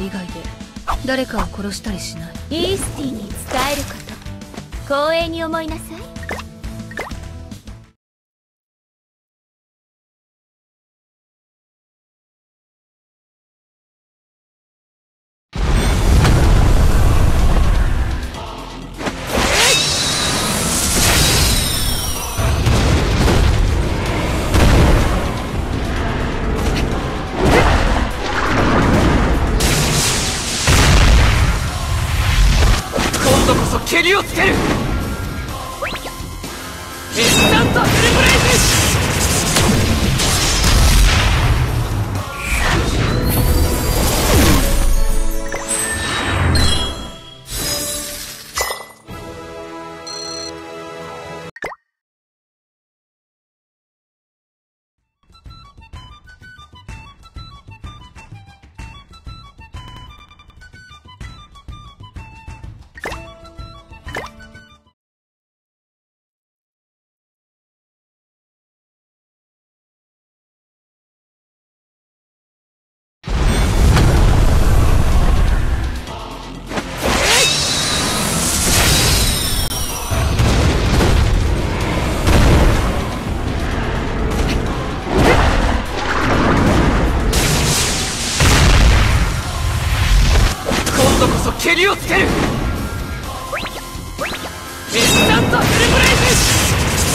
以外で誰かを殺したりしない。 イースティンに仕えること光栄に思いなさい。 蹴りをつける。インスタントフルブレイズ。蹴りをつける。インスタントフルブレイズ。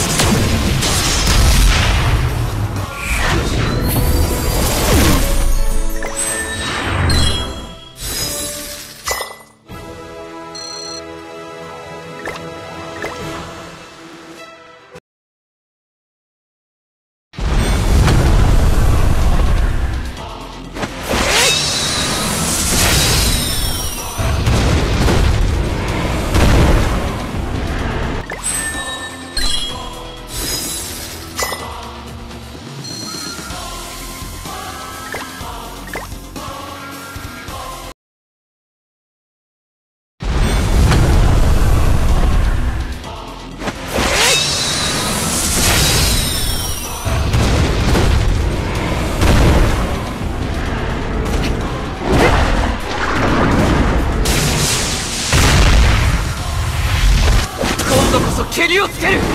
蹴りをつける。イン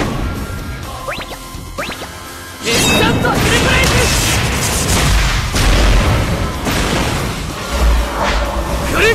スタントフルブレイズ。来る。